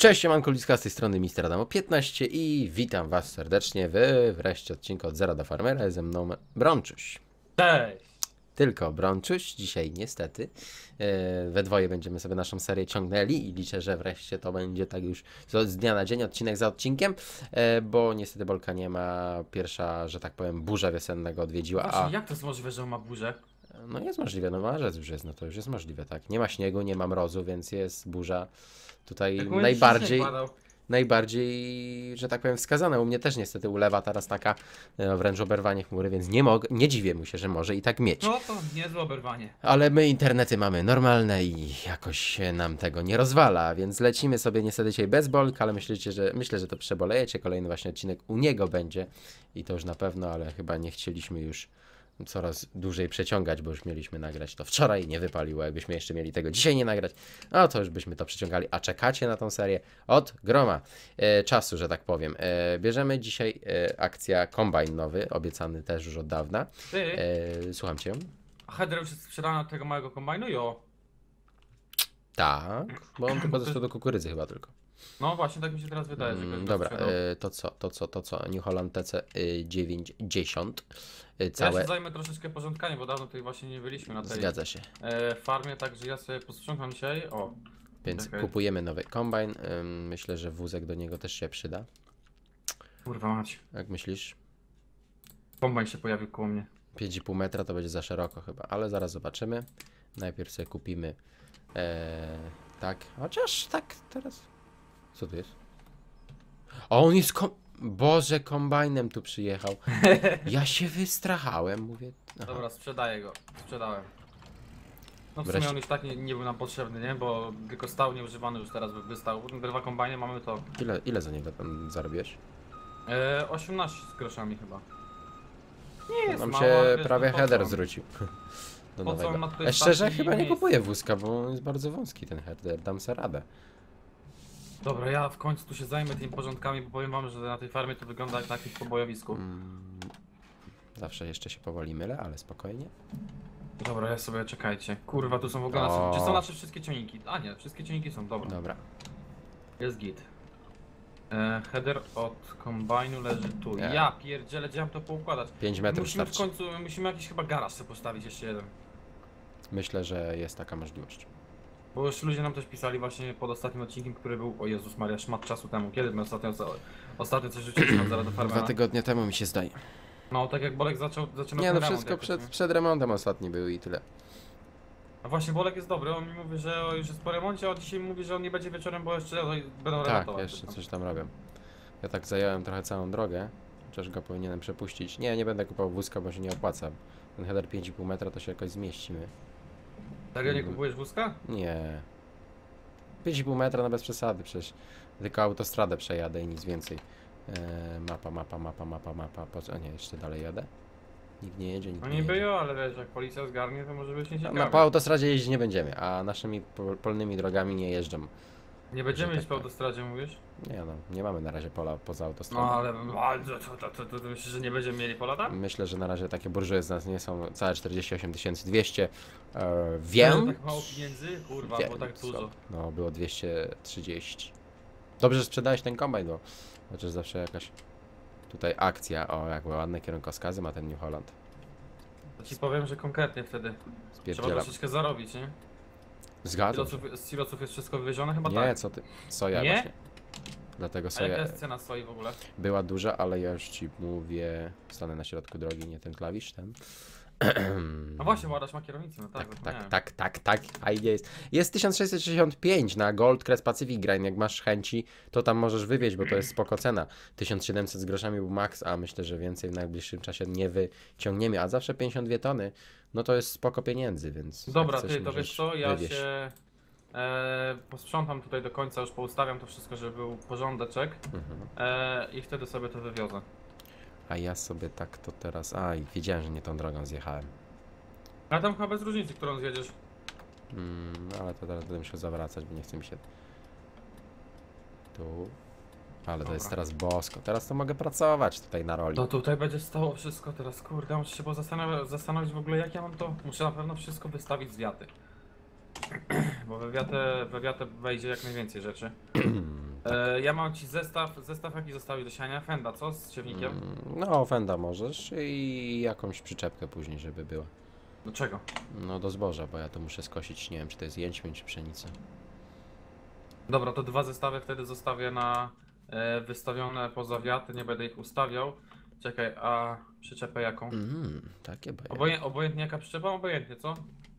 Cześć, siemanko ludzka, z tej strony Mister Adamo 15 i witam was serdecznie w wreszcie odcinku od Zera do Farmera, ze mną Brączuś. Cześć! Tylko Brączuś, dzisiaj niestety we dwoje będziemy sobie naszą serię ciągnęli i liczę, że wreszcie to będzie tak już z dnia na dzień, odcinek za odcinkiem, bo niestety Bolka nie ma, pierwsza, że tak powiem, burza wiosennego odwiedziła, Właśnie, jak to jest możliwe, że on ma burzę? no jest możliwe, no marzec już jest, no to już jest możliwe, tak, nie ma śniegu, nie ma mrozu, więc jest burza tutaj Jak mówię, najbardziej... śnieg padał. Najbardziej, że tak powiem, wskazane. U mnie też niestety ulewa teraz taka wręcz oberwanie chmury, więc nie dziwię mu się, że może i tak mieć. No to niezłe oberwanie. Ale my internety mamy normalne i jakoś się nam tego nie rozwala, więc lecimy sobie niestety dzisiaj bez Bolka, ale myślę, że to przebolejecie. Kolejny właśnie odcinek u niego będzie i to już na pewno, ale chyba nie chcieliśmy już coraz dłużej przeciągać, bo już mieliśmy nagrać to wczoraj, nie wypaliło, jakbyśmy jeszcze mieli tego dzisiaj nie nagrać, no to już byśmy to przeciągali, a czekacie na tą serię od groma czasu, że tak powiem. Bierzemy dzisiaj akcja Combine nowy, obiecany też już od dawna. Ty, Słucham cię. a header już jest sprzedany od tego małego kombajnu? Jo. Tak, bo on tylko został do kukurydzy chyba tylko. No właśnie, tak mi się teraz wydaje, że ktoś go Dobra, sprzedał. to co, New Holland TC 90, Ja całe, się zajmę troszeczkę porządkami, bo dawno tutaj właśnie nie byliśmy na tej zgadza się. farmie, także ja sobie posprzątam dzisiaj. O, Więc czekaj. kupujemy nowy kombajn, myślę, że wózek do niego też się przyda. Kurwa mać. Jak myślisz? Kombajn się pojawił koło mnie. 5,5 metra to będzie za szeroko chyba, ale zaraz zobaczymy. Najpierw sobie kupimy tak, chociaż tak teraz. Co tu jest? O, on jest Boże, kombajnem tu przyjechał. Ja się wystrachałem, mówię. Aha. Dobra, sprzedaję go. Sprzedałem. No w sumie Wreszcie. on już tak nie był nam potrzebny, nie? Bo tylko stał nieużywany, już teraz wystał. Te dwa kombajny mamy to. Ile za niego tam zarobiłeś? 18 z groszami chyba. Nie jest Nam mało, się ale wiesz, prawie no po header co? zwrócił. Do Po co nowego. on ma tutaj Szczerze taki chyba nie miejsce? kupuję wózka, bo on jest bardzo wąski ten header, dam sobie radę. Dobra, ja w końcu tu się zajmę tymi porządkami, bo powiem wam, że na tej farmie to wygląda jak na jakimś pobojowisku. Zawsze jeszcze się powoli mylę, ale spokojnie. Dobra, ja sobie czekajcie. Kurwa, tu są w ogóle O. nasze... Czy są nasze wszystkie ciągniki? A nie, wszystkie ciągniki są, dobra. Dobra. Jest git. Header od kombajnu leży tu. Nie. Ja pierdzielę, gdzie mam to poukładać? 5 metrów Musimy w starczy. końcu, musimy jakiś chyba garaż sobie postawić jeszcze jeden. Myślę, że jest taka możliwość. Bo już ludzie nam też pisali właśnie pod ostatnim odcinkiem, który był, o Jezus Maria, szmat czasu temu. Kiedy my ostatnio coś rzuciliśmy od Zera do 2 Farmera? tygodnie temu mi się zdaje. No, tak jak Bolek zaczynał Nie ten no, remont wszystko jakoś, nie? przed remontem ostatni był i tyle. A właśnie Bolek jest dobry, on mi mówi, że już jest po remoncie, a dzisiaj mówi, że on nie będzie wieczorem, bo jeszcze będą Tak, remontować. jeszcze coś tam robię. Ja tak zająłem trochę całą drogę, chociaż go powinienem przepuścić. Nie będę kupował wózka, bo się nie opłaca. Ten header 5,5 metra to się jakoś zmieścimy. Serio nie kupujesz wózka? Nie. 5,5 metra no bez przesady, przecież tylko autostradę przejadę i nic więcej. Mapa. Po co? Nie, jeszcze dalej jadę. Nikt nie jedzie, nikt No nie niby jedzie. jo, ale wiesz, jak policja zgarnie, to może być No, nieciekawe. po autostradzie jeździć nie będziemy, a naszymi polnymi drogami nie jeżdżą. Nie będziemy że iść tak po powiem. autostradzie, mówisz? Nie no, nie mamy na razie pola poza autostradą. No ale to myślisz, że nie będziemy mieli pola tam? Myślę, że na razie takie burżuje z nas nie są całe 48 200. Ale Wiem. tak mało pieniędzy? Kurwa, Wiem, było tak co? dużo. No, było 230. Dobrze, że sprzedałeś ten kombajn, bo chociaż zawsze jakaś tutaj akcja. O, jak ładne kierunkowskazy ma ten New Holland. To ci powiem, że konkretnie wtedy trzeba Spierdzielam. troszeczkę zarobić, nie? Zgadzam się. Z silosów jest wszystko wywiezione? Chyba Nie, tak. co ty? Soja Nie? właśnie. Dlatego A jaka soja jest cena soi w ogóle? była duża, ale ja już ci mówię. Stanę na środku drogi, nie ten klawisz, ten. A właśnie, Ładaś ma kierownicę, no tak, zapomniałem. Tak, fajnie jest. Jest 1665 na Gold Crest Pacific Grind, jak masz chęci, to tam możesz wywieźć, bo to jest spoko cena. 1700 z groszami był max, a myślę, że więcej w najbliższym czasie nie wyciągniemy, a zawsze 52 tony, no to jest spoko pieniędzy, więc Dobra, jak chcesz, ty, to możesz wiesz co, ja wywieźć. się posprzątam tutaj do końca, już poustawiam to wszystko, żeby był porządeczek i wtedy sobie to wywiozę. A ja sobie tak to teraz, aj, wiedziałem, że nie tą drogą zjechałem. Ale tam chyba bez różnicy, którą zjedziesz. No ale to teraz będę musiał zawracać, bo nie chce mi się tu. Ale to Dobra. jest teraz bosko. Teraz to mogę pracować tutaj na roli. No tutaj będzie stało wszystko teraz, kurde, muszę się zastanowić w ogóle jak ja mam to, muszę na pewno wszystko wystawić z wiaty. Bo we wiatę wejdzie jak najwięcej rzeczy. Ja mam ci zestaw jaki zostawił do siania? Fenda, co? Z siewnikiem? No, Fenda możesz i jakąś przyczepkę później, żeby była. Do czego? No do zboża, bo ja to muszę skosić, nie wiem czy to jest jęczmień czy pszenica. Dobra, to 2 zestawy wtedy zostawię na wystawione poza wiatr, nie będę ich ustawiał. Czekaj, a przyczepę jaką? Takie baje. Obojętnie jaka przyczepa? Obojętnie, co?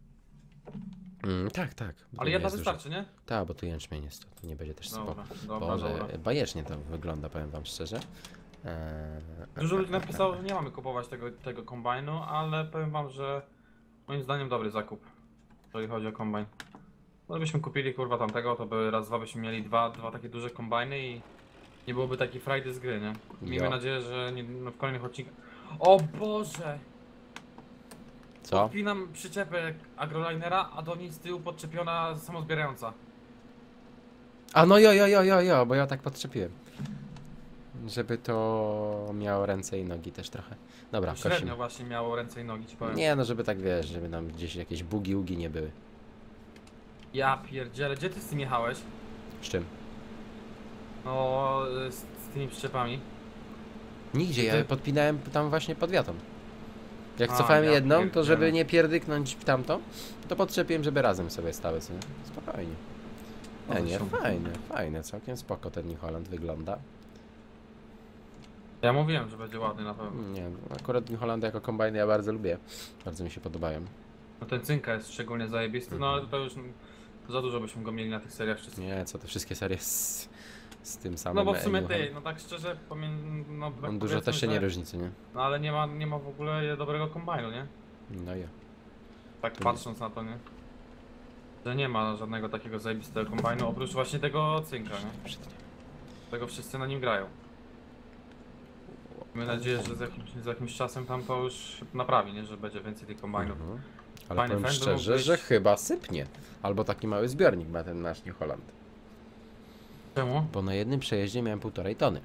Tak, tak. Bo to Ale nie jedna jest duże. wystarczy, nie? Tak, bo tu jęczmień jest, to nie będzie też spoko. Dobra, Boże, dobra. bajecznie to wygląda, powiem wam szczerze. Dużo ludzi napisało, że nie mamy kupować tego kombajnu, ale powiem wam, że moim zdaniem dobry zakup, jeżeli chodzi o kombajn. No gdybyśmy kupili kurwa tamtego, to by raz, dwa byśmy mieli dwa takie duże kombajny i nie byłoby takiej frajdy z gry, nie? Miejmy Jo. nadzieję, że no w kolejnych odcinkach... O Boże! Co? Podpinam przyczepę agrolinera, a do niej z tyłu podczepiona samozbierająca. A no jo, bo ja tak podczepiłem. Żeby to miało ręce i nogi też trochę. Dobra, Średnio kosimy. właśnie miało ręce i nogi, ci powiem. Nie no, żeby tak wiesz, żeby nam gdzieś jakieś bugi-ugi nie były. Ja pierdzielę, gdzie ty z tym jechałeś? Z czym? No, z tymi przyczepami. Nigdzie, Ty- ja podpinałem tam właśnie pod wiatą. Jak A, cofałem ja jedną, to żeby pierdzielę. nie pierdyknąć tamtą, to podczepiłem, żeby razem sobie stały, co nie? Spokojnie. O, Nie, nie, zresztą. fajne, całkiem spoko ten New Holland wygląda. Ja mówiłem, że będzie ładny na pewno. Nie, akurat New Holland jako kombajny ja bardzo lubię. Bardzo mi się podobają. No ten cynka jest szczególnie zajebisty, no ale to już za dużo byśmy go mieli na tych seriach wszystkich. Nie, co te wszystkie serie z tym samym No bo w sumie New ty, Holland. no tak szczerze no tak On dużo powiedzmy, też się nie że- różni, co nie? No ale nie ma w ogóle dobrego kombajnu, nie? No ja. Tak To patrząc na to, nie? Że nie ma żadnego takiego zajebistego kombajnu, oprócz właśnie tego cynka, nie? Tego wszyscy na nim grają. Mamy nadzieję, że z jakimś czasem tam to już naprawi, nie? Że będzie więcej tych kombajnów. Mhm. Ale Fajny powiem fend szczerze, mógł być. że chyba sypnie. Albo taki mały zbiornik ma ten nasz New Holland. Czemu? Bo na jednym przejeździe miałem 1,5 tony.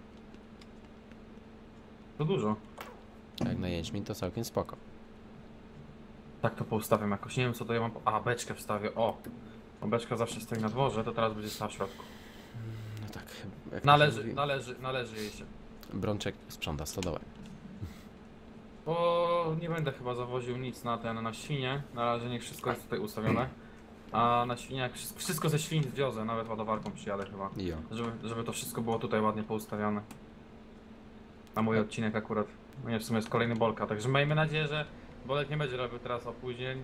To dużo. Jak na jęczmień to całkiem spoko. Tak to poustawiam jakoś, nie wiem co to ja mam... A, beczkę wstawię, o! Bo beczka zawsze stoi na dworze, to teraz będzie stała w środku. No tak. jak to się mówi, Należy jej się. Brączek sprząta stodołę. Bo nie będę chyba zawoził nic na świnie. Na razie niech wszystko jest tutaj ustawione. A na świnie, jak wszystko ze świn zwiozę, nawet ładowarką przyjadę chyba. Jo. Żeby to wszystko było tutaj ładnie poustawione. Na mój odcinek akurat. No nie, w sumie jest kolejny Bolka, także miejmy nadzieję, że Bolek nie będzie robił teraz opóźnień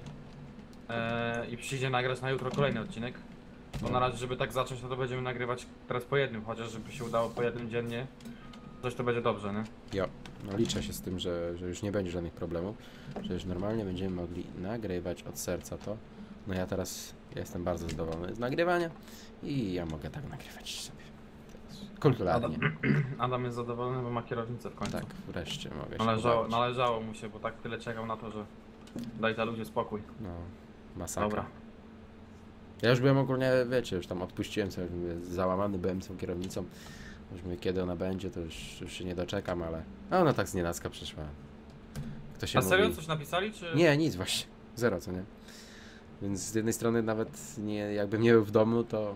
i przyjdzie nagrać na jutro kolejny odcinek. Bo na razie, żeby tak zacząć, no to będziemy nagrywać teraz po jednym, chociaż żeby się udało po jednym dziennie. Coś to będzie dobrze, nie? Jo. No liczę się z tym, że już nie będzie żadnych problemów. Że już normalnie będziemy mogli nagrywać od serca to. No ja teraz jestem bardzo zadowolony z nagrywania. I ja mogę tak nagrywać sobie. Kulturalnie. Adam jest zadowolony, bo ma kierownicę w końcu. Tak, wreszcie mogę się pobawić. Należało mu się, bo tak tyle czekał na to, że daj za ludzie spokój. No, masakra. Dobra. Ja już byłem ogólnie, wiecie, już tam odpuściłem sobie, mówię, załamany byłem z tą kierownicą. Już mówię, kiedy ona będzie, to już się nie doczekam, ale no, ona tak znienacka przyszła. Kto się A serio mówi... coś napisali, czy...? Nie, nic właśnie. Zero, co nie? Więc z jednej strony nawet nie, jakbym nie był w domu, to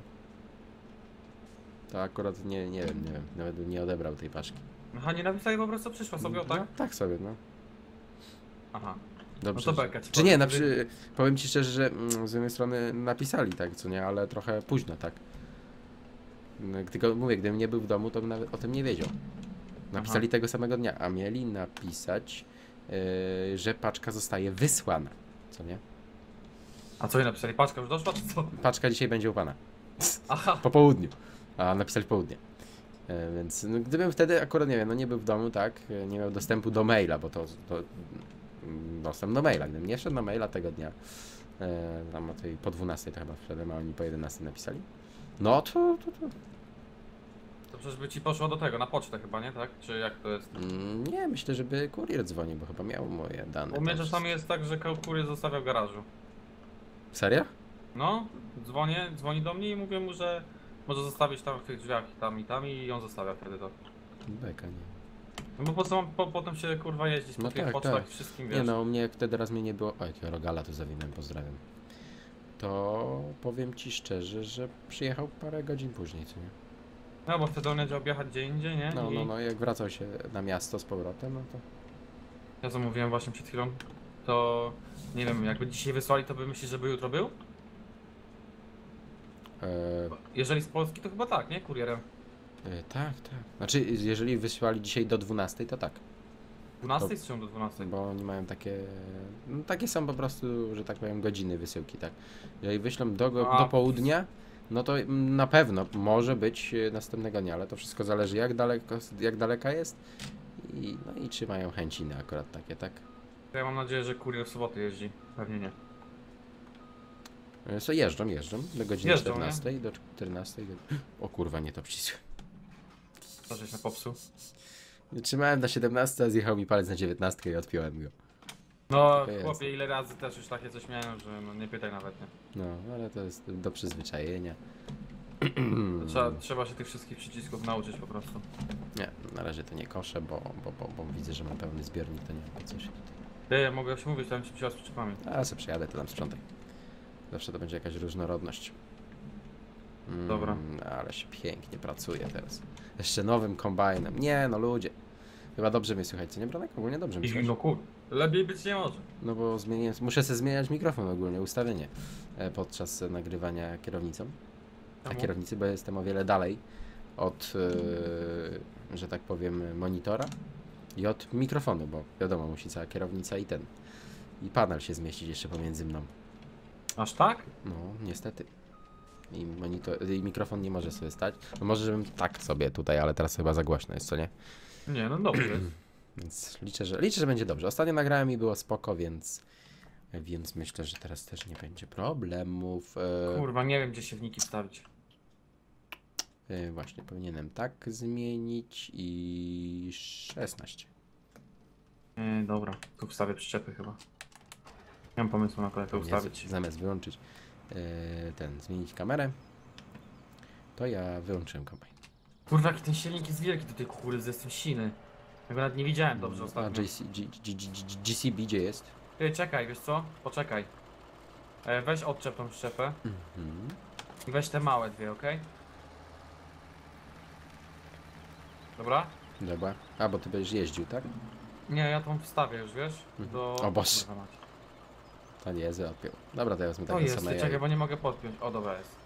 akurat nie wiem, nawet bym nie odebrał tej paczki. Aha, nie napisali, po prostu przyszła sobie, o tak? No, tak sobie, no. Aha. Dobrze. No to beka ci Czy nie, powiem. powiem ci szczerze, że z jednej strony napisali, tak, co nie, ale trochę późno, tak. No, tylko mówię, gdybym nie był w domu, to bym nawet o tym nie wiedział. Napisali tego samego dnia, a mieli napisać, że paczka zostaje wysłana, co nie? A co jej napisali? Paczka już doszła, czy co? Paczka dzisiaj będzie u pana. Aha. Po południu. A napisali w południe. Więc no, gdybym wtedy akurat, nie wiem, no nie był w domu, tak, nie miał dostępu do maila, bo to dostęp do maila. Gdybym nie wszedł na maila tego dnia, tam o tej po 12 to chyba wszedłem, a oni po 11 napisali. No to. To przecież by ci poszło do tego, na pocztę chyba, nie? Tak? Czy jak to jest? Nie, myślę, żeby kurier dzwonił, bo chyba miał moje dane. U mnie to czasami jest tak, że kurier zostawia w garażu. Serio? No, dzwoni do mnie i mówię mu, że może zostawić tam w tych drzwiach tam i on zostawia wtedy to. Beka, nie. No bo po co mam potem się kurwa jeździć po No tych tak, pocztach tak. wszystkim, wiesz? Nie no, u mnie wtedy raz mnie nie było. O, jakiego rogala tu zawinąłem, pozdrawiam. to powiem ci szczerze, że przyjechał parę godzin później, co nie? No bo wtedy on będzie objechać gdzie indziej, nie? No, jak wracał się na miasto z powrotem, no to... Ja zamówiłem właśnie przed chwilą. To nie wiem, jakby dzisiaj wysłali, to by myślisz, żeby jutro był? Jeżeli z Polski, to chyba tak, nie? Kurierem. Tak. Znaczy, jeżeli wysłali dzisiaj do 12, to tak. 12 czy do 12? Bo oni mają takie... No, takie są po prostu, że tak powiem, godziny wysyłki, tak. Jeżeli wyślą do południa, no to na pewno może być następnego dnia, ale to wszystko zależy jak daleka jest i czy mają chęciny akurat takie, tak. To ja mam nadzieję, że kurier w sobotę jeździ. Pewnie nie. So jeżdżą do godziny Jeżdżą, 14, do 14. O kurwa, nie to przycisłem. To żeś na popsuł. Trzymałem na 17, a zjechał mi palec na 19 i odpiąłem go. No To chłopie, ile razy też już takie coś miałem, że no nie pytaj nawet, nie? No, ale to jest do przyzwyczajenia. To trzeba się tych wszystkich przycisków nauczyć po prostu. Nie, na razie to nie koszę, bo widzę, że mam pełny zbiornik, to nie ma po co się tutaj. Ja mogę się mówić, tam ci przyjazd z przyczepami. A sobie przyjadę, to tam sprzątaj. Zawsze to będzie jakaś różnorodność. Dobra. Ale się pięknie pracuje teraz. Jeszcze nowym kombajnem. Nie no ludzie. Chyba dobrze mnie słychać, co nie Branek? Ogólnie dobrze mnie słychać. No kur... Lepiej być nie może. No bo muszę sobie zmieniać mikrofon ogólnie, ustawienie podczas nagrywania kierownicą. A Czemu? kierownicy, bo jestem o wiele dalej od, że tak powiem, monitora i od mikrofonu, bo wiadomo, musi cała kierownica i panel się zmieścić jeszcze pomiędzy mną. Aż tak? No, niestety. I mikrofon nie może sobie stać. No może, żebym tak sobie tutaj, ale teraz chyba za głośno jest, co nie? Nie, no dobrze jest. Więc liczę, że będzie dobrze. Ostatnio nagrałem i było spoko, więc myślę, że teraz też nie będzie problemów. Kurwa, nie wiem gdzie siewniki wstawić. Właśnie, powinienem tak zmienić i 16. Dobra, tu wstawię przyczepy chyba. Nie mam pomysłu na to, jak to ustawić. Zamiast wyłączyć zmienić kamerę, to ja wyłączyłem kombajn. Kurwa, jaki ten silnik jest wielki do tej kukurydzy, jestem siny. Ja go nawet nie widziałem dobrze A ostatnio. GCB gdzie jest? Ty, czekaj, wiesz co? Poczekaj. Weź odczep tą przyczepę i weź te małe dwie, okej? Dobra? Dobra. A, bo ty będziesz jeździł, tak? Nie, ja tą wstawię już, wiesz? Do... O Boże. Kurwa mać. To nie jest odpiął. Dobra, to ja wezmę To takie jest, same ty, czekaj, jaja. bo nie mogę podpiąć. O, dobra jest.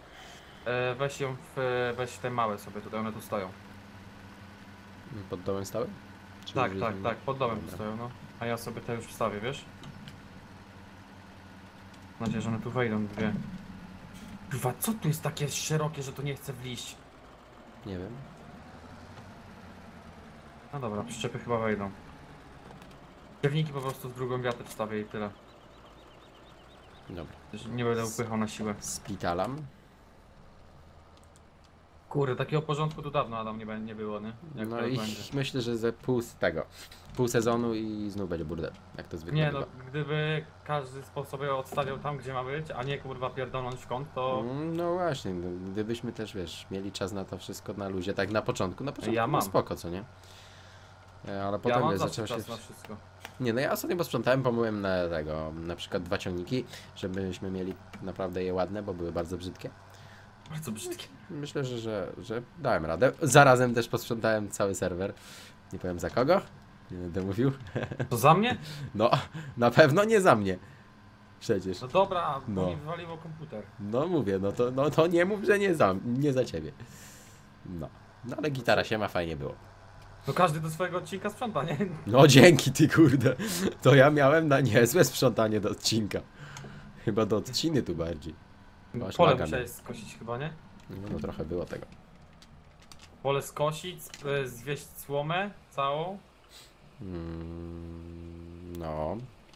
Weź te małe sobie tutaj, one tu stoją. Pod domem stały? Czy Tak, już tak, jest- tak, pod domem tu Dobra. stoją, no. A ja sobie te już wstawię, wiesz? Mam nadzieję, że one tu wejdą dwie. Kurwa, co tu jest takie szerokie, że to nie chce wliść? Nie wiem. No dobra, przyczepy chyba wejdą. Ciewniki po prostu z drugą wiatr wstawię i tyle. Dobra. Nie będę upychał na siłę. Spitalam. Kurde, takiego porządku tu dawno Adam nie było, nie? Jak No teraz i będzie. myślę, że ze pół sezonu i znów będzie burdel. Jak to zwykle Nie no, bywa. gdyby każdy sobie odstawiał tam, gdzie ma być, a nie kurwa pierdolnąć w kąt, to... No właśnie, no, gdybyśmy też, wiesz, mieli czas na to wszystko na luzie, tak na początku Ja było mam. spoko, co nie? Ale Ja potem mam wiesz, zawsze zaczęło się... czas na wszystko. Nie, no ja ostatnio posprzątałem, pomyłem na przykład 2 ciągniki, żebyśmy mieli naprawdę je ładne, bo były bardzo brzydkie. Bardzo brzydkie. Myślę, że dałem radę. Zarazem też posprzątałem cały serwer. Nie powiem za kogo, nie będę mówił. To za mnie? No, na pewno nie za mnie. Przecież. No dobra, bo No. mi wywaliło komputer. No mówię, no to nie mów, że nie za ciebie. No ale gitara się ma, fajnie było. No każdy do swojego odcinka sprząta, nie? No dzięki ty kurde. To ja miałem na niezłe sprzątanie do odcinka. Chyba do odciny tu bardziej. Masz Pole laga, musiałeś skosić chyba, nie? No trochę było tego. Pole skosić, zwieść słomę całą. No.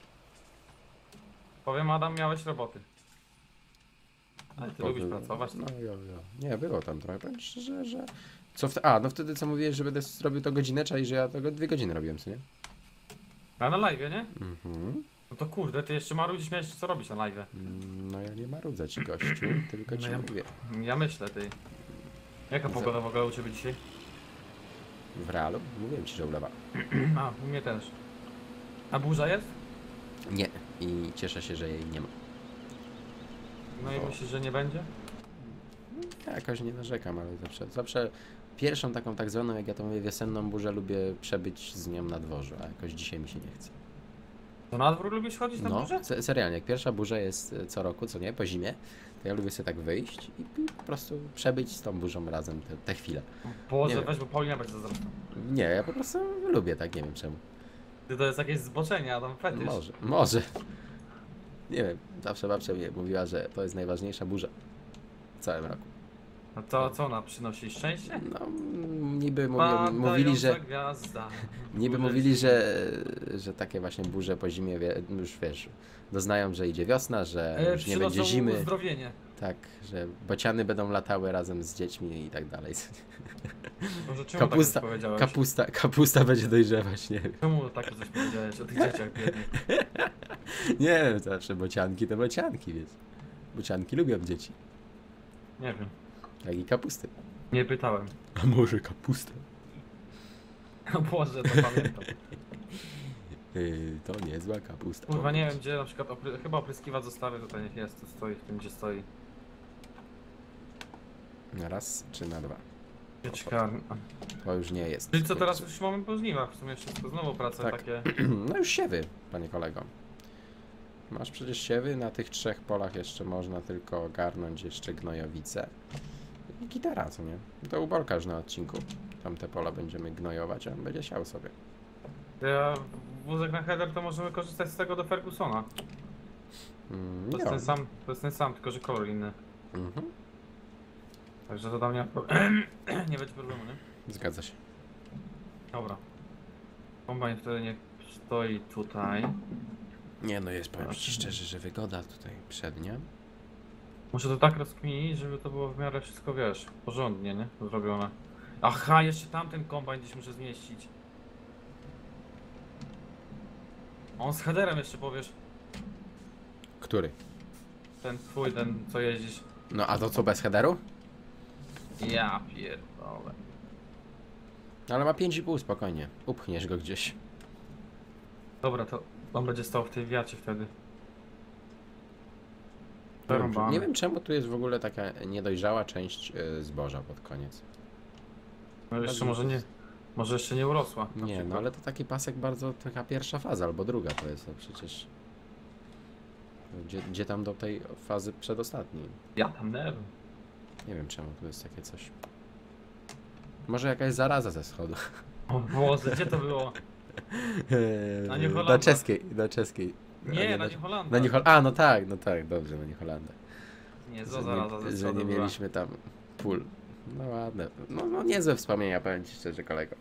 Powiem Adam, miałeś roboty. Ale ty lubisz pracować. No jo. Nie, było tam trochę. Powiem szczerze, że... No wtedy co mówiłeś, że będę zrobił to godzinę, czyli że ja tego 2 godziny robiłem, co nie? A na live, nie? Mhm. No to kurde, ty jeszcze marudzisz, miałeś co robić na live. No ja nie marudzę ci gościu, tylko ci No ja- mówię. Ja myślę, ty. Jaka Za- pogoda w ogóle u ciebie dzisiaj? W realu? Mówiłem ci, że ulewa. A, u mnie też. A burza jest? Nie. I cieszę się, że jej nie ma. No i Bo- myślisz, że nie będzie? Ja jakoś nie narzekam, ale zawsze pierwszą taką tak zwaną, jak ja to mówię, wiosenną burzę lubię przebyć z nią na dworzu, a jakoś dzisiaj mi się nie chce. To na dwór lubisz chodzić na No, górze? serialnie, jak pierwsza burza jest co roku, co nie, po zimie, to ja lubię sobie tak wyjść i po prostu przebyć z tą burzą razem te chwile. Boże, Nie wiem. weź, bo Paulina będzie zazdrosna. Nie, ja po prostu lubię tak, nie wiem czemu. Ty to jest jakieś zboczenie, Adam, fetysz. Może. Nie wiem, zawsze babcia mi mówiła, że to jest najważniejsza burza w całym roku. No to co ona przynosi? Szczęście? No, niby mówili, że Gwiazda. niby Burze mówili, zimie. że takie właśnie burze po zimie, już wiesz, doznają, że idzie wiosna, że już nie będzie Przynoszą zimy, uzdrowienie. tak, że bociany będą latały razem z dziećmi i tak dalej. Może czemu Kapusta, tak powiedziałeś? kapusta będzie dojrzewać, nie wiem. Czemu takie coś powiedziałeś o tych dzieciach biednych? Nie wiem, zawsze bocianki to bocianki, wiesz. Bocianki lubią dzieci, Nie wiem. jak i kapusty. Nie pytałem. A może kapustę? O Boże, to pamiętam. To niezła kapusta. Kurwa, nie wiem gdzie na przykład, chyba opryskiwacz zostawię tutaj, niech jest, tu stoi, w tym gdzie stoi. Na raz czy na dwa? Pieczkarnia. To już nie jest. Czyli co, teraz już mamy po żniwach, w sumie wszystko znowu prace Tak. takie... No już siewy, panie kolego. Masz przecież siewy, na tych 3 polach jeszcze można tylko ogarnąć jeszcze gnojowice. I gitara, co nie? To u Bolka już na odcinku. Tamte pola będziemy gnojować, a on będzie siał sobie. Ja wózek na header to możemy korzystać z tego do Fergusona. To jest Nie. ten sam, to jest ten sam, tylko że kolor inny. Mhm. Także to tam nie, nie będzie problemu, nie? Zgadza się. Dobra. Kombajn wtedy nie stoi tutaj. Nie no, jest, powiem ci szczerze, że wygoda tutaj przednia. Muszę to tak rozkminić, żeby to było w miarę wszystko, wiesz, porządnie, nie? Zrobione. Aha, jeszcze tamten kombajn gdzieś muszę zmieścić. On z headerem jeszcze powiesz. Który? Ten twój, ten co jeździsz. No a to co, bez headeru? Ja pierdolę. Ale ma 5,5 spokojnie. Upchniesz go gdzieś. Dobra, to on będzie stał w tej wiacie wtedy. Nie wiem, Zarąbane. nie wiem czemu tu jest w ogóle taka niedojrzała część zboża pod koniec. No jeszcze może jeszcze nie urosła. na Nie, no przykład. ale to taki pasek bardzo, taka pierwsza faza albo druga to jest, no przecież. Gdzie tam do tej fazy przedostatniej? Ja tam nie wiem. Nie wiem czemu tu jest takie coś. Może jakaś zaraza ze schodu. O Boże, gdzie to było? Na New Na Hollandach. czeskiej, na czeskiej. Nie, na New Hollandach. Na no tak, dobrze, na New Hollandach. Nie, co zaraza ze Że schodu nie była. mieliśmy tam pól. No ładne. No niezłe wspomnienia, powiem ci szczerze, kolego.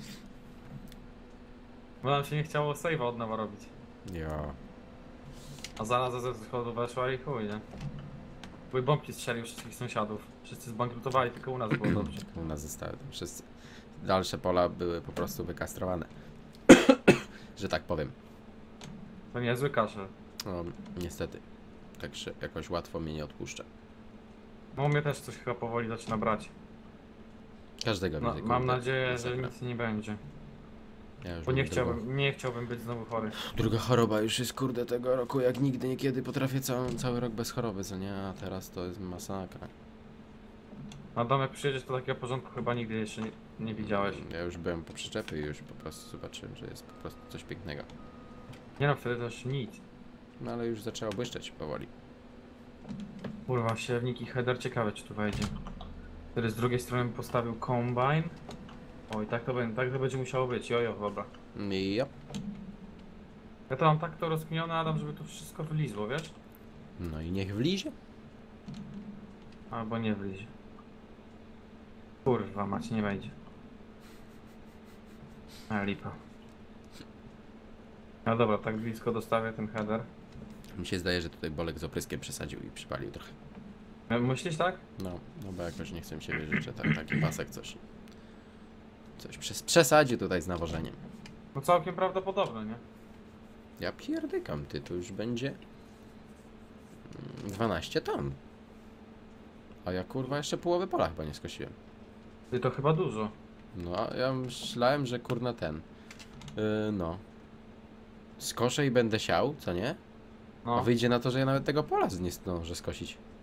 Bo nam się nie chciało save'a od nowa robić. Jo. A zaraza ze schodu weszła i chuj, nie? Były bombki strzelił wszystkich sąsiadów. Wszyscy zbankrutowali, tylko u nas było dobrze. U nas zostały tam wszyscy. Dalsze pola były po prostu wykastrowane. Że tak powiem. To niezły kaszel. No, niestety. Także jakoś łatwo mnie nie odpuszcza. No mnie też coś chyba powoli zaczyna brać. Każdego No, widzę. mam kurde, nadzieję, że masakra. nic nie będzie. Ja już Bo nie mam nie chciałbym być znowu chory. druga choroba już jest, kurde, tego roku jak nigdy niekiedy potrafię cały rok bez choroby, co nie? A teraz to jest masakra. Na domek przyjedziesz, to takiego porządku chyba nigdy jeszcze nie widziałeś. Ja już byłem po przyczepie i już po prostu zobaczyłem, że jest po prostu coś pięknego. Nie no, wtedy też nic. No ale już zaczęło błyszczeć powoli. Kurwa, siewnik i header, ciekawe czy tu wejdzie. Wtedy z drugiej strony postawił kombajn. Oj, tak to będzie musiało być, jojo, dobra. Yep. Ja to mam tak to rozkminione, Adam, żeby tu wszystko wylizło, wiesz? No i niech wlizie. Albo nie wlizie. Kurwa mać, nie wejdzie. A lipa. No dobra, tak blisko dostawię ten header. Mi się zdaje, że tutaj Bolek z opryskiem przesadził i przypalił trochę. Myślisz tak? No bo jakoś nie chcę mi się wierzyć, że taki pasek coś przesadził tutaj z nawożeniem. No całkiem prawdopodobne, nie? Ja pierdykam, ty, to już będzie 12 ton. A ja kurwa jeszcze połowy pola chyba nie skosiłem. Ty to chyba dużo. No a ja myślałem, że kurna ten. No. Skoszę i będę siał, co nie? A No, wyjdzie na to, że ja nawet tego pola nie zdążę skosić.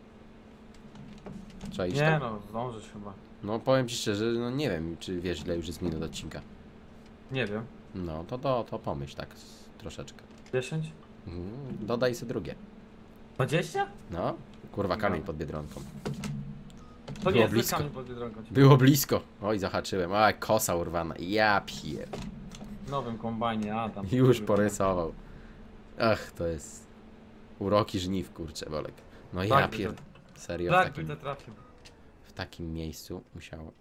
Trzeba iść Nie tam? no, zdążysz chyba. No powiem ci szczerze, no nie wiem, czy wiesz ile już jest minut odcinka. Nie wiem. No to pomyśl tak troszeczkę. 10? Dodaj sobie drugie. 20? No, kurwa kamień No. pod Biedronką. To Było nie jest blisko. kamień pod Biedronką. Było blisko. Oj, zahaczyłem. A, kosa urwana. Ja pier... W nowym kombajnie, Adam. Już Kurwa. porysował. Ach, to jest... Uroki żniw, kurczę, Bolek. No ja Tak by pier... to- Serio, Tak by to trafił. w takim miejscu musiało...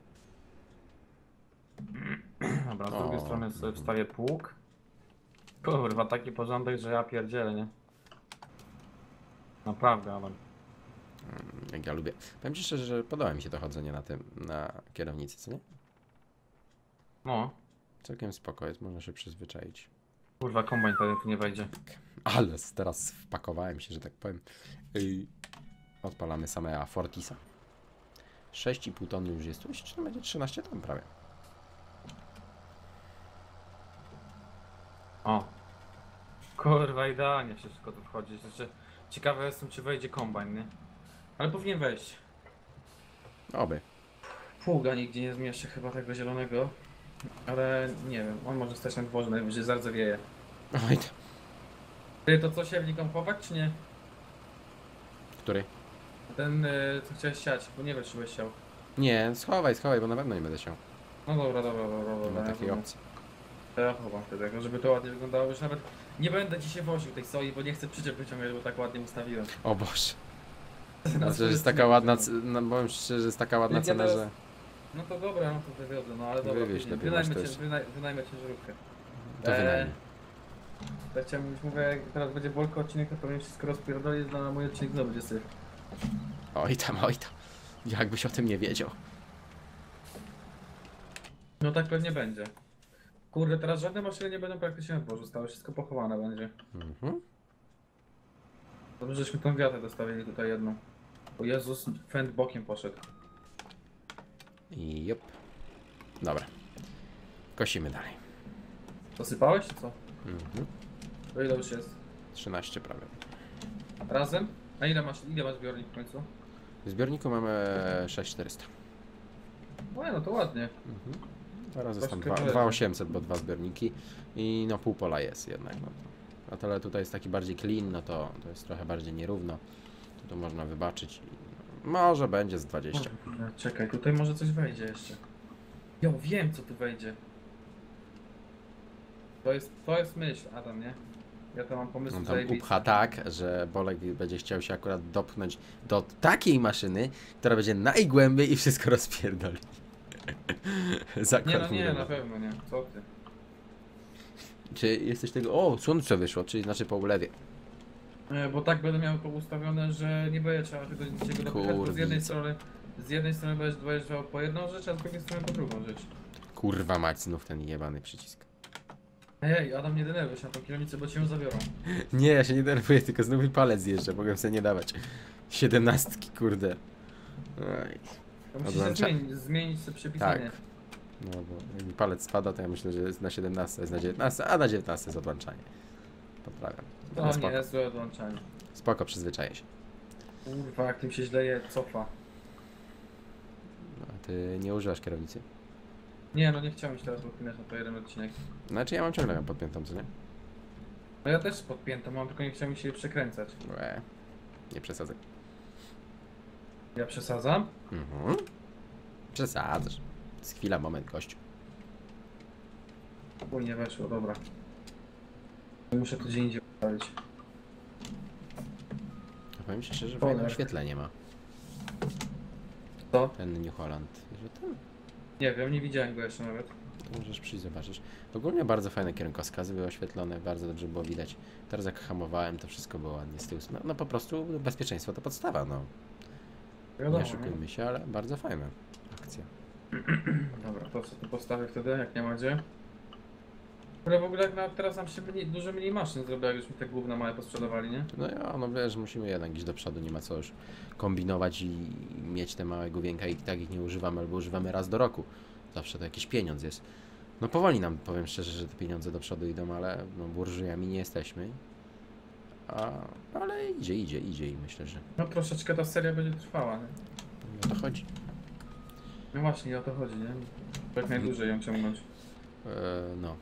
Dobra, z O. drugiej strony sobie wstawię pług. Kurwa, taki porządek, że ja pierdzielę, nie? Naprawdę, Adam. Jak ja lubię. Powiem ci szczerze, że podoba mi się to chodzenie na tym, na kierownicy, co nie? No. Całkiem spoko jest, można się przyzwyczaić. Kurwa, kombajn pewnie tu nie wejdzie. Ale teraz wpakowałem się, że tak powiem. Odpalamy samego Fortisa. 6,5 tony już jest. Tu czy to będzie 13 ton prawie. O. Kurwa, idealnie wszystko tu wchodzi. Znaczy, ciekawe jestem, czy wejdzie kombajn, nie? Ale powinien wejść. Oby. Pługa nigdzie nie zmieszczę chyba tego zielonego. Ale nie wiem, on może stać na dworze, najwyżej zardzewieje. Oj, to. Ty to co siewnikom chować, czy nie? Który? Ten, co chciałeś siać, bo nie wiem, czy byś siał. Nie, schowaj, bo na pewno nie będę się. No dobra, dobra. Nie ma takiej ja opcji. Ja chowam wtedy, jako żeby to ładnie wyglądało. Już nawet nie będę dzisiaj woził tej soi, bo nie chcę przyczep wyciągać, bo tak ładnie ustawiłem. O Boże. Na Znaczy, że jest swój taka ładna, sposób. no, powiem szczerze, że jest taka ładna Jak ja cena, teraz- że No to dobra, no to wywiozę, no ale dobra. Wywieź później. lepiej, masz Wynajmę, też. wynajmę ciężarówkę. to wynajmie. Ja chciałem już mówię, jak teraz będzie Bolko odcinek, to pewnie wszystko rozpierdoli, na mój odcinek znowu będzie syf. Oj tam. Jakbyś o tym nie wiedział. No tak pewnie będzie. Kurde, teraz żadne maszyny nie będą praktycznie na dworzu, zostało wszystko pochowane będzie. Mhm. Dobrze, żeśmy tą wiatę dostawili tutaj jedną. O Jezus, fend bokiem poszedł. I jop. Dobra. Kosimy dalej. Dosypałeś czy co? Mhm. To ile już jest? 13 prawie. Razem? A ile masz zbiornik w końcu? W zbiorniku mamy 6400. No to ładnie. Mhm. Teraz jest tam Troszkę leży. 2800, bo dwa zbiorniki i no pół pola jest jednak. No. A tyle tutaj jest taki bardziej clean, no to jest trochę bardziej nierówno. To można wybaczyć. I może będzie z 20. Czekaj, tutaj może coś wejdzie jeszcze. Jo, wiem co tu wejdzie. To jest myśl, Adam, nie? Ja to mam pomysł On tam upcha tak, że Bolek będzie chciał się akurat dopchnąć do takiej maszyny, która będzie najgłębiej i wszystko rozpierdoli. Nie, no nie, na pewno nie. Co ty? Czy jesteś tego... O, słońce wyszło, czyli znaczy po ulewie. Bo tak będę miał to ustawione, że nie będzie trzeba tego niczego dopychać, bo z jednej strony będziesz dojeżdżał po jedną rzecz, a z drugiej strony po drugą rzecz. Kurwa mać, znów ten jebany przycisk. Ej, Adam, nie denerwuj się na tą kierownicę, bo cię ją zabiorą. Nie, ja się nie denerwuję, tylko znów mi palec jeszcze, mogę sobie nie dawać. 17, kurde. Oj. To musisz Odłącza- zmienić sobie przepisanie. Tak. No bo jak mi palec spada, to ja myślę, że jest na 17, jest na 19, a na 19 jest odłączanie. Poprawiam. To Ale nie spoko, jest złe odłączanie. spoko, przyzwyczaję się. Kurwa, jak tym się źle je, cofa. No, a ty nie używasz kierownicy? Nie, no nie chciałem się teraz podpinać na to jeden odcinek. Znaczy ja mam ciągle ją podpiętą, co nie? No ja też podpiętą mam, tylko nie chciałem mi się jej przekręcać. Nie przesadzaj. Ja przesadzam? Mhm. Przesadzasz. Z chwila, moment, gościu. Uj, nie weszło, dobra. Muszę to gdzie indziej ustawić. A powiem ci szczerze, że Cholera. fajne oświetlenie ma. Co? Ten New Holland. Że ten, Nie wiem, nie widziałem go jeszcze nawet. to możesz przyjść, zobaczysz. Ogólnie bardzo fajne kierunkowskazy były oświetlone, bardzo dobrze było widać. Teraz jak hamowałem, to wszystko było ładnie z tyłu. No po prostu bezpieczeństwo to podstawa, no. Wiadomo, Nie oszukujmy się, ale bardzo fajna akcja. Dobra, to co tu postawię wtedy, jak nie ma gdzie. Ale w ogóle jak teraz nam się dużo mniej maszyn zrobiło, jak już mi te główne małe posprzedawali, nie? No ja, no wiesz, musimy jednak iść do przodu, nie ma co już kombinować i mieć te małe główienka i tak ich nie używamy, albo używamy raz do roku. Zawsze to jakiś pieniądz jest. No powoli nam, powiem szczerze, że te pieniądze do przodu idą, ale no burżujami nie jesteśmy. Ale idzie i myślę, że No troszeczkę ta seria będzie trwała, nie? O to chodzi. No właśnie, o to chodzi, nie? Jak najdłużej ją ciągnąć. No.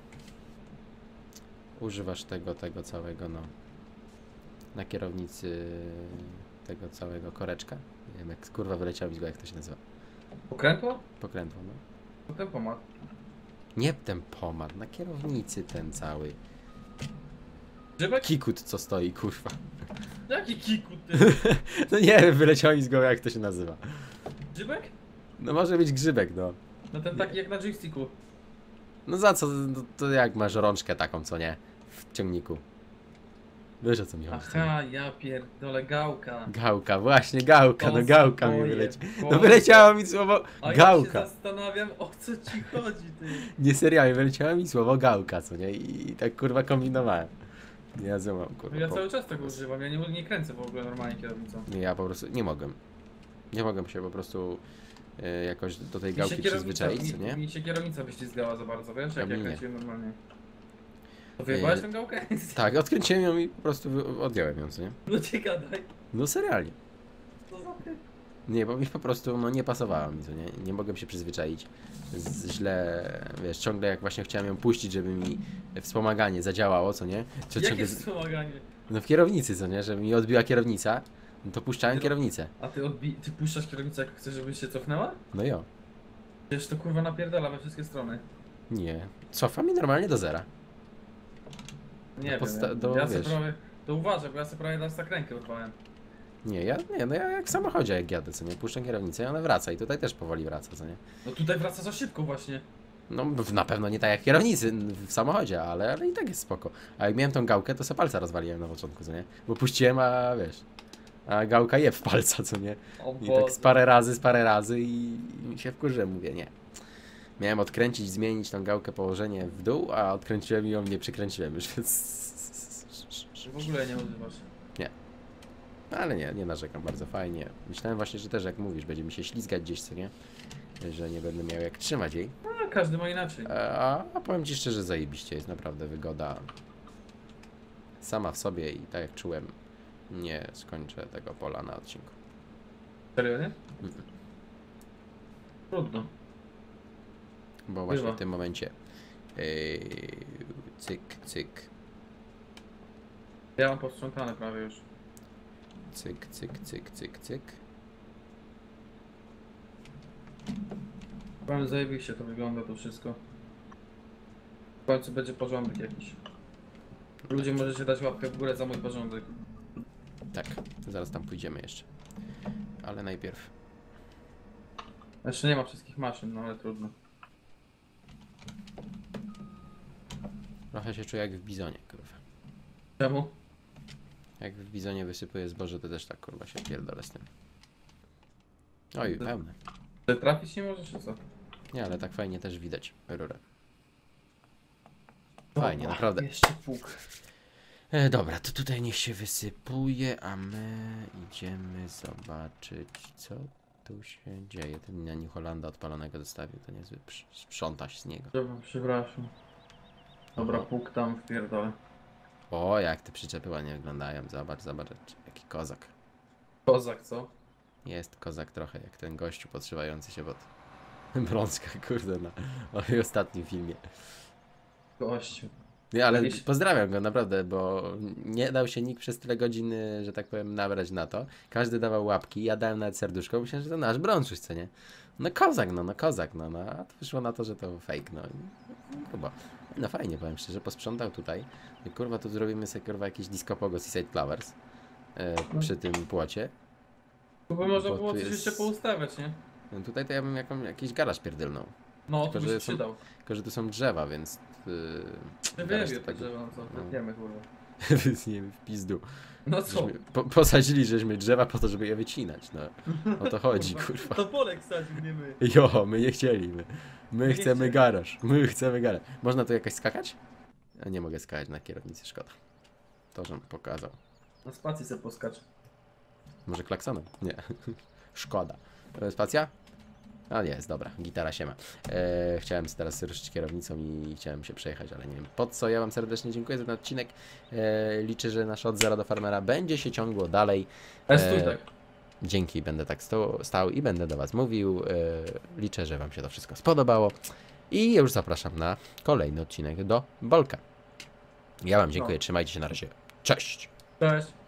Używasz tego całego, no. Na kierownicy tego całego koreczka. Nie wiem, jak kurwa wyleciał mi z głowy, jak to się nazywa. Pokrętło? Pokrętło, no. To tempomat. Nie ten pomad, na kierownicy ten cały. Grzybek? Kikut, co stoi, kurwa. Jaki kikut ty? No nie wiem, wyleciał mi z głowy, jak to się nazywa. Grzybek? No może być grzybek, no. No ten taki jak na joysticku. No za co? No, to jak masz rączkę taką, co nie? W ciągniku. Wiesz, o co mi chodzi. co nie? Aha, ja pierdolę, gałka. Gałka, właśnie gałka, no O, gałka mi boję, wyleci. No boję. wyleciało mi słowo A gałka. ja się zastanawiam, o co ci chodzi, ty. Nie serialnie, wyleciało mi słowo gałka, co nie? I tak kurwa kombinowałem. Ja złamam, kurwa. Ja cały czas tego używam, ja nie kręcę w ogóle normalnie kierownicą. Nie, ja po prostu nie mogłem. Nie mogłem się po prostu jakoś do tej Mi gałki się przyzwyczaić, co nie? Mi się kierownica wyślizgała za bardzo, wiesz, A jak mi ja nie. kręciłem normalnie. To wyjebałeś tę gałkę? Tak, odkręciłem ją i po prostu odjąłem ją, co nie? No nie gadaj. No serialnie. Co za ty? Nie, bo mi po prostu no, nie pasowała mi, co nie? Nie mogłem się przyzwyczaić. Źle, wiesz, ciągle jak właśnie chciałem ją puścić, żeby mi wspomaganie zadziałało, co nie? Czy Jakie ciągle, wspomaganie? no w kierownicy, co nie? Żeby mi odbiła kierownica, no to puszczałem Ty- kierownicę. A ty puszczasz kierownicę, jak chcesz, żeby się cofnęła? No jo. Przecież to kurwa napierdala we wszystkie strony. Nie. Cofa mi normalnie do zera. Nie Podsta- wiem, do- ja sobie wiesz. prawie... To uważaj, bo ja sobie prawie raz tak rękę urwałem. Nie, no ja jak w samochodzie jak jadę, co nie? Puszczam kierownicę i ona wraca i tutaj też powoli wraca, co nie? No tutaj wraca za szybko właśnie. No na pewno nie tak jak kierownicy w samochodzie, ale i tak jest spoko. A jak miałem tą gałkę, to sobie palca rozwaliłem na początku, co nie? Bo puściłem, a wiesz... A gałka je w palca, co nie? O I Boże. tak z parę razy i się wkurzyłem, mówię, nie. Miałem odkręcić, zmienić tą gałkę położenie w dół, a odkręciłem i ją nie przykręciłem już, więc... W ogóle nie używasz. Ale nie narzekam, bardzo fajnie. Myślałem właśnie, że też jak mówisz, będzie mi się ślizgać gdzieś, co nie? Że nie będę miał jak trzymać jej. No, każdy ma inaczej. A powiem ci szczerze, zajebiście, jest naprawdę wygoda sama w sobie i tak jak czułem, nie skończę tego pola na odcinku. Serio, nie? Trudno. Bo właśnie Bywa. w tym momencie cyk, cyk, Ja mam posprzątane prawie już. cyk, cyk, cyk, cyk, cyk. Powiem, zajebiście to wygląda to wszystko. W końcu będzie porządek jakiś. Ludzie możecie dać łapkę w górę za mój porządek. Tak, zaraz tam pójdziemy jeszcze. Ale najpierw Jeszcze nie ma wszystkich maszyn, no ale trudno. trochę się czuję jak w bizonie, kurwa. Czemu? Jak w bizonie wysypuję zboże, to też tak kurwa się pierdolę z tym. Oj, pełne. Ty trafić nie możesz, czy co? Nie, ale tak fajnie też widać rurę. Fajnie, Dobra, naprawdę. Jeszcze pług. Dobra, to tutaj niech się wysypuje, a my idziemy zobaczyć, co tu się dzieje. Ten na New Hollanda odpalonego zostawił, to niezły sprzątać z niego. Dobra, przepraszam. Dobra, pług tam wpierdolę. O, jak te przyczepy ładnie wyglądają. Zobacz, jaki kozak. Kozak, co? Jest kozak trochę, jak ten gościu podszywający się pod brązka, kurde, na ostatnim filmie. Gościu. Nie, ale Wiesz- pozdrawiam go naprawdę, bo nie dał się nikt przez tyle godzin, że tak powiem, nabrać na to. Każdy dawał łapki, ja dałem nawet serduszko, myślałem, że to nasz brączuś, co nie? No kozak, no, a to wyszło na to, że to fake, no. Chyba. No fajnie, powiem szczerze, posprzątał tutaj. I kurwa, tu zrobimy sobie kurwa jakiś disco pogo Seaside Flowers przy tym płocie. Tu by można Bo było tu coś jest- jeszcze poustawiać, nie? No tutaj to ja bym jakiś garaż pierdylnął. No, Tylko, to by że się są- przydał. Tylko, że tu są drzewa, więc... Nie garaż wiem, to tak, tak- że no co, no. wiemy kurwa. nie w pizdu. No co? Żeśmy posadzili żeśmy drzewa po to, żeby je wycinać, no. O to chodzi, kurwa. To Polek sadził, nie my. Jo, my nie chcieli, my nie chcemy chcieli. garaż, my chcemy garaż. Można tu jakoś skakać? Ja nie mogę skakać na kierownicy, szkoda. To, żem pokazał. Na spacji se poskacz. Może klaksonem? Nie. Szkoda. Spacja? A nie, jest dobra, gitara się ma. Chciałem teraz ruszyć kierownicą i chciałem się przejechać, ale nie wiem po co. Ja wam serdecznie dziękuję za ten odcinek. Liczę, że nasze od zera do farmera będzie się ciągło dalej. Ale stój tak. Dzięki, będę tak stał i będę do Was mówił. Liczę, że Wam się to wszystko spodobało. I już zapraszam na kolejny odcinek do Bolka. Ja Wam dziękuję, trzymajcie się na razie. Cześć! Cześć!